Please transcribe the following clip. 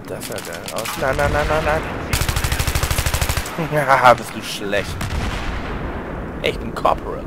Das sah geil aus. Nein, nein, nein, nein, nein. Haha, bist du schlecht. Echt ein Corporal.